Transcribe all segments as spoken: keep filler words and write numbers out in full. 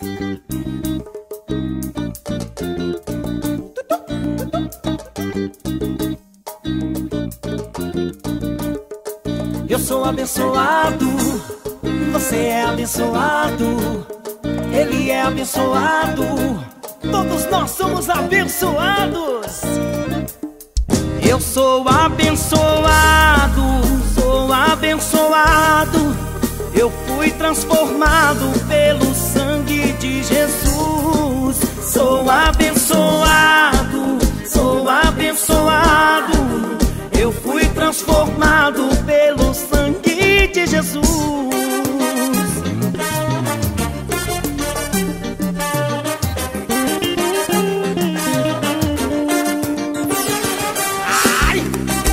Eu sou abençoado, você é abençoado, ele é abençoado, todos nós somos abençoados. Eu sou abençoado, sou abençoado, eu fui transformado pelo sangue de Jesus. Sou abençoado, sou abençoado, eu fui transformado pelo sangue de Jesus. Ai!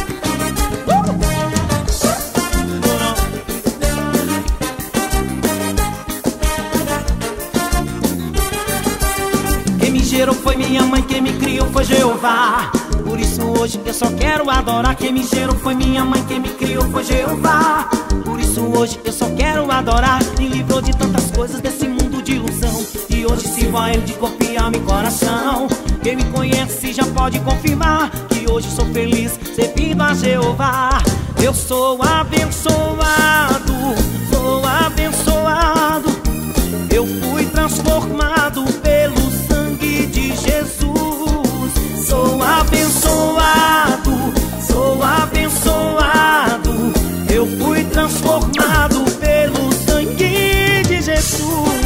Quem me gerou foi minha mãe, quem me criou foi Jeová. Por isso hoje eu só quero adorar. Quem me gerou foi minha mãe, quem me criou foi Jeová. Por isso hoje eu só quero adorar. Me livrou de tantas coisas desse mundo de ilusão, e hoje sirvo a ele de corpo e alma e coração. Quem me conhece já pode confirmar que hoje sou feliz servindo a Jeová. Eu sou abençoado, sou abençoado, eu fui transformado pelo sangue de Jesus. Sou abençoado, sou abençoado, eu fui transformado pelo sangue de Jesus.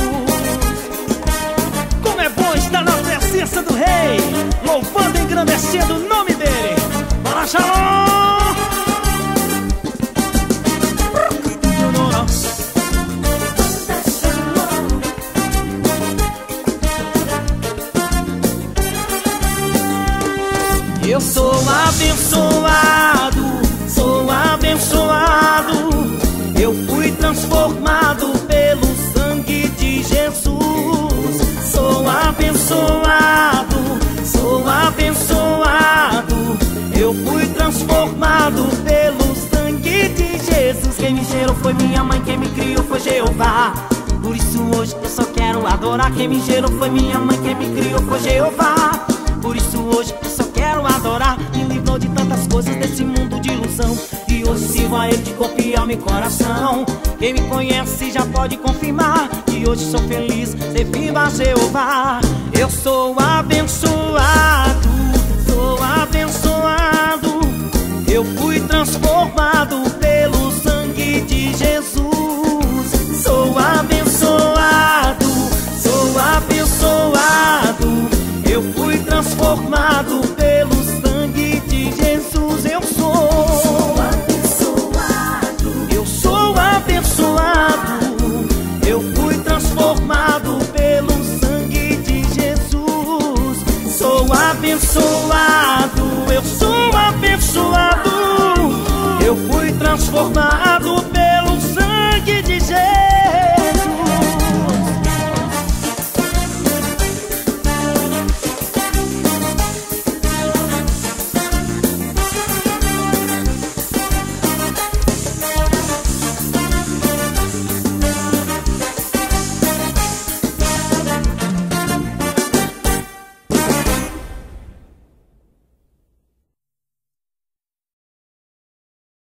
Como é bom estar na presença do Rei, louvando e engrandecendo o nome dele. Bora, Shalom! Eu sou abençoado, sou abençoado, eu fui transformado pelo sangue de Jesus. Sou abençoado, sou abençoado, eu fui transformado pelo sangue de Jesus. Quem me gerou foi minha mãe, quem me criou foi Jeová. Por isso hoje eu só quero adorar. Quem me gerou foi minha mãe, quem me criou foi Jeová. Por isso hoje eu só quero adorar. Me livrou de tantas coisas desse mundo de ilusão, e hoje sirvo a ele de corpo e alma e coração. Quem me conhece já pode confirmar que hoje sou feliz servindo a Jeová. Eu sou abençoado, sou abençoado, eu fui transformado pelo sangue de Jesus. Sou abençoado, sou abençoado, eu fui transformado pelo sangue de Jesus. Eu sou abençoado, eu sou abençoado, eu fui transformado pelo sangue de Jesus. Sou abençoado, eu sou abençoado, eu fui transformado